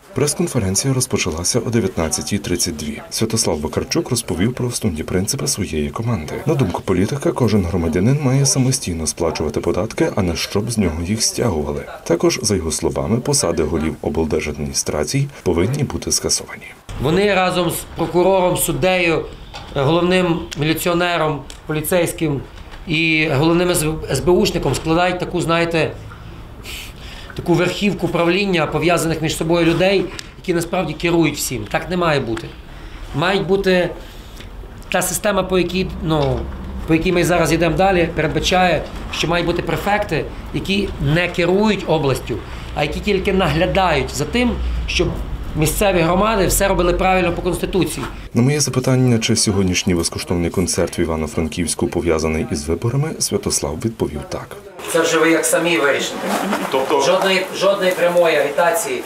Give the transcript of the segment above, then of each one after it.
Прес-конференція розпочалася о 19:32. Святослав Вакарчук розповів про основні принципи своєї команди. На думку політика, кожен громадянин має самостійно сплачувати податки, а не щоб з нього їх стягували. Також, за його словами, посади голів облдержадміністрацій повинні бути скасовані. Вони разом з прокурором, суддею, головним міліціонером, поліцейським і головним СБУшником складають таку, знаєте, таку верхівку правління пов'язаних між собою людей, які насправді керують всім. Так не має бути. Має бути та система, по якій ми зараз йдемо далі, передбачає, що мають бути префекти, які не керують областю, а які тільки наглядають за тим, щоб місцеві громади все робили правильно по Конституції. На моє запитання, чи сьогоднішній безкоштовний концерт в Івано-Франківську пов'язаний із виборами, Святослав відповів так. Це вже ви як самі вирішите. Тобто жодної прямої агітації,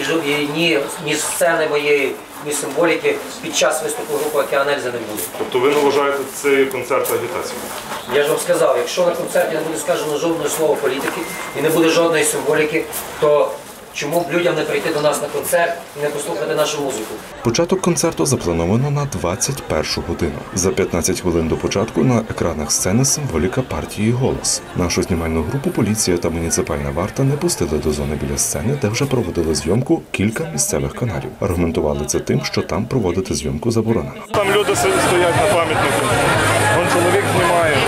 ні сцени моєї, ні символіки під час виступу групи «Океан Ельзи» не буде. Тобто ви не вважаєте цей концерт агітацією? Я ж вам сказав, якщо на концерті не буде сказано жодного слова політики і не буде жодної символіки, то чому б людям не прийти до нас на концерт і не послухати нашу музику? Початок концерту заплановано на 21 годину. За 15 хвилин до початку на екранах сцени символіка партії «Голос». Нашу знімальну групу поліція та муніципальна варта не пустили до зони біля сцени, де вже проводили зйомку кілька місцевих каналів. Аргументували це тим, що там проводити зйомку заборонено. Там люди стоять на пам'ятнику, вон чоловік знімає.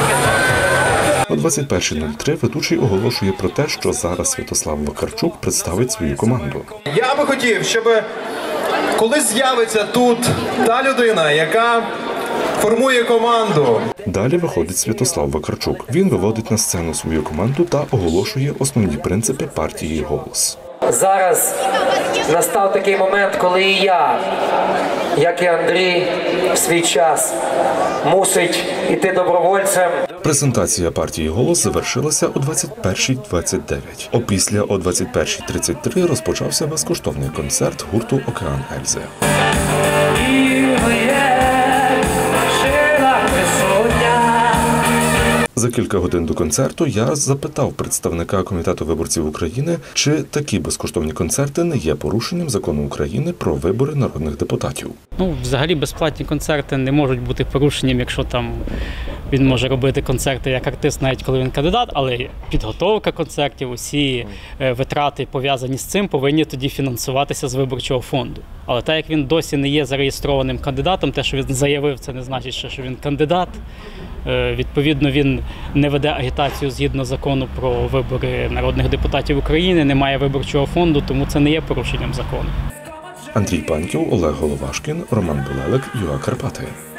О 21:03 ведучий оголошує про те, що зараз Святослав Вакарчук представить свою команду. Я би хотів, щоб коли з'явиться тут та людина, яка формує команду. Далі виходить Святослав Вакарчук. Він виводить на сцену свою команду та оголошує основні принципи партії «Голос». Зараз настав такий момент, коли і я, як і Андрій, в свій час мусить іти добровольцем. Презентація партії «Голос» завершилася о 21:29. Опісля о 21:33 розпочався безкоштовний концерт гурту «Океан Ельзи». За кілька годин до концерту я запитав представника Комітету виборців України, чи такі безкоштовні концерти не є порушенням закону України про вибори народних депутатів. Взагалі безплатні концерти не можуть бути порушенням, якщо там він може робити концерти як артист, навіть коли він кандидат, але підготовка концертів, усі витрати пов'язані з цим повинні тоді фінансуватися з виборчого фонду. Але так як він досі не є зареєстрованим кандидатом, те, що він заявив, це не значить, що він кандидат. Відповідно, він не веде агітацію згідно закону про вибори народних депутатів України, не має виборчого фонду, тому це не є порушенням закону. Андрій Паньків, Олег Головашкін, Роман Булелик, ЮА Карпати.